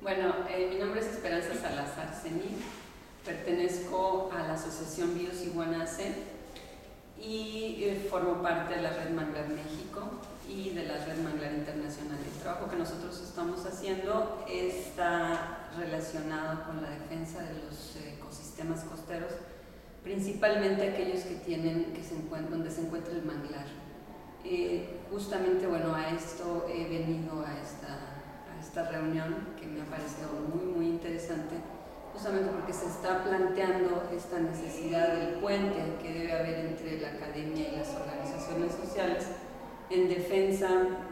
Bueno, mi nombre es Esperanza Salazar Ceni, pertenezco a la Asociación Bios Iguanace y formo parte de la Red Manglar México y de la Red Manglar Internacional. El trabajo que nosotros estamos haciendo está relacionado con la defensa de los ecosistemas costeros, principalmente aquellos que donde se encuentra el manglar. Justamente, bueno, a esto he venido a esta reunión que me ha parecido muy interesante, justamente porque se está planteando esta necesidad del puente que debe haber entre la academia y las organizaciones sociales en defensa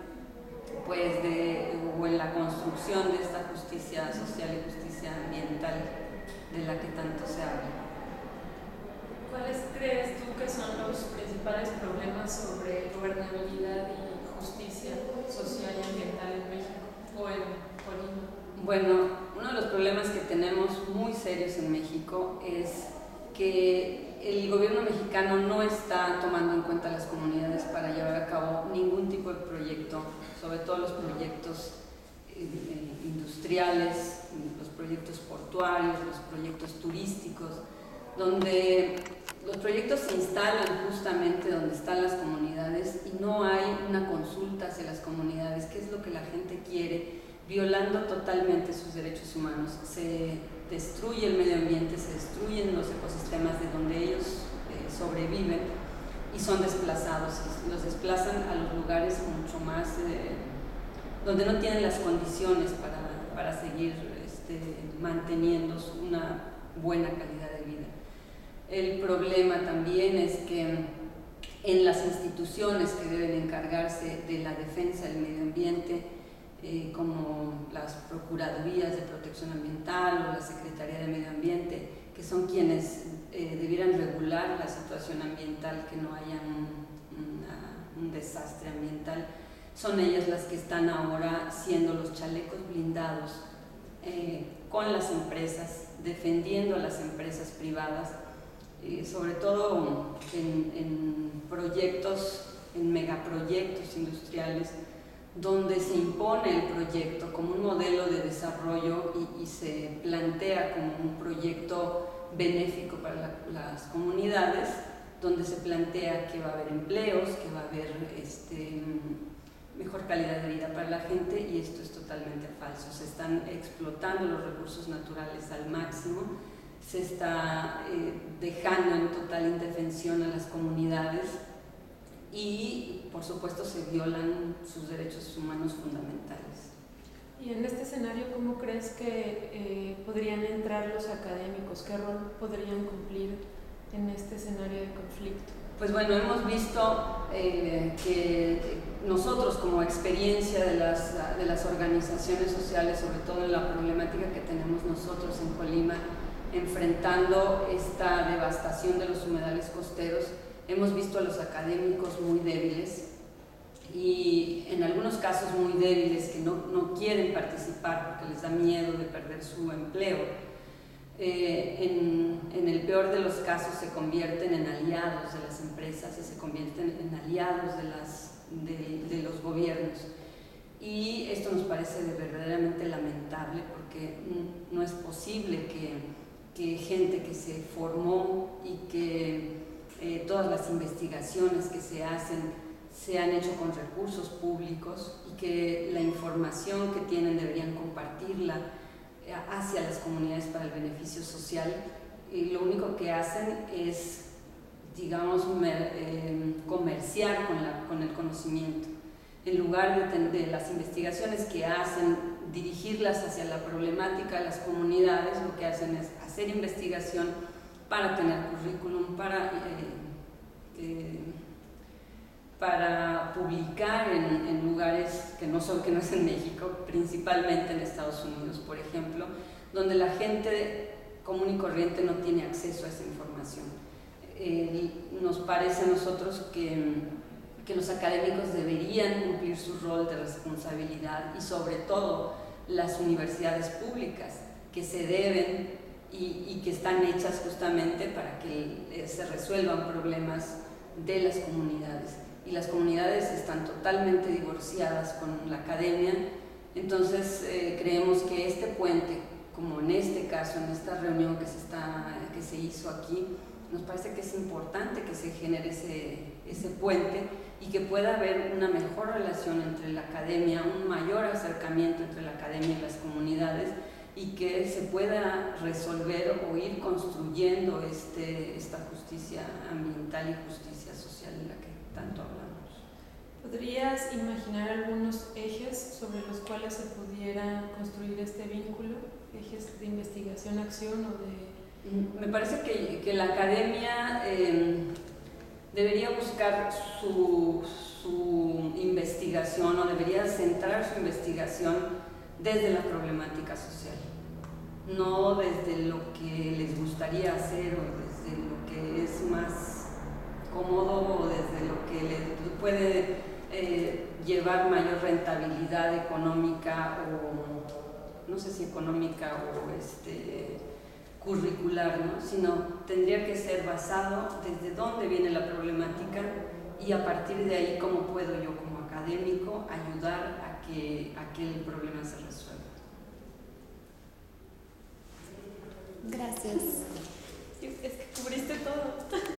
o en la construcción de esta justicia social y justicia ambiental de la que tanto se habla. ¿Cuáles crees tú que son los principales problemas sobre gobernabilidad y justicia social y ambiental en México o en Colima? Bueno, uno de los problemas que tenemos muy serios en México es que el gobierno mexicano no está tomando en cuenta las comunidades para llevar a cabo ningún tipo de proyecto, sobre todo los proyectos industriales, los proyectos portuarios, los proyectos turísticos, donde los proyectos se instalan justamente donde están las comunidades y no hay una consulta hacia las comunidades, qué es lo que la gente quiere, violando totalmente sus derechos humanos. Se destruye el medio ambiente, se destruyen los ecosistemas de donde ellos sobreviven y son desplazados, los desplazan a los lugares mucho más donde no tienen las condiciones para seguir manteniendo una buena calidad de vida. El problema también es que en las instituciones que deben encargarse de la defensa del medio ambiente, como las Procuradurías de Protección Ambiental o la Secretaría de Medio Ambiente, que son quienes debieran regular la situación ambiental, que no haya un desastre ambiental, son ellas las que están ahora siendo los chalecos blindados con las empresas, defendiendo a las empresas privadas, sobre todo en proyectos, en megaproyectos industriales, donde se impone el proyecto como un modelo de desarrollo y se plantea como un proyecto benéfico para las comunidades, donde se plantea que va a haber empleos, que va a haber mejor calidad de vida para la gente, y esto es totalmente falso. Se están explotando los recursos naturales al máximo, se está dejando en total indefensión a las comunidades y, por supuesto, se violan sus derechos humanos fundamentales. Y en este escenario, ¿cómo crees que podrían entrar los académicos? ¿Qué rol podrían cumplir en este escenario de conflicto? Pues bueno, hemos visto que nosotros, como experiencia de las organizaciones sociales, sobre todo en la problemática que tenemos nosotros en Colima, enfrentando esta devastación de los humedales costeros, hemos visto a los académicos muy débiles y en algunos casos muy débiles que no quieren participar porque les da miedo de perder su empleo. En el peor de los casos se convierten en aliados de las empresas y se convierten en aliados de los gobiernos. Y esto nos parece verdaderamente lamentable porque no es posible que gente que se formó y que todas las investigaciones que se han hecho con recursos públicos y que la información que tienen deberían compartirla hacia las comunidades para el beneficio social, y lo único que hacen es, digamos, comerciar con el conocimiento. En lugar de las investigaciones que hacen, dirigirlas hacia la problemática de las comunidades, lo que hacen es hacer investigación para tener currículum, para publicar en lugares que no es en México, principalmente en Estados Unidos, por ejemplo, donde la gente común y corriente no tiene acceso a esa información. Nos parece a nosotros que los académicos deberían cumplir su rol de responsabilidad, y sobre todo las universidades públicas, que se deben y que están hechas justamente para que se resuelvan problemas de las comunidades. Y las comunidades están totalmente divorciadas con la academia, Entonces creemos que este puente, como en este caso, en esta reunión que se hizo aquí, nos parece que es importante que se genere ese puente y que pueda haber una mejor relación entre la academia, un mayor acercamiento entre la academia y las comunidades, y que se pueda resolver o ir construyendo esta justicia ambiental y justicia social de la que tanto hablamos. ¿Podrías imaginar algunos ejes sobre los cuales se pudiera construir este vínculo? ¿Ejes de investigación, acción o de...? Me parece que la academia debería buscar su investigación, o debería centrar su investigación desde la problemática social, no desde lo que les gustaría hacer o desde lo que es más cómodo o desde lo que les puede llevar mayor rentabilidad económica, o no sé si económica o curricular, ¿no? Sino tendría que ser basado desde dónde viene la problemática, y a partir de ahí cómo puedo yo como académico ayudar a que el problema se resuelva. Gracias.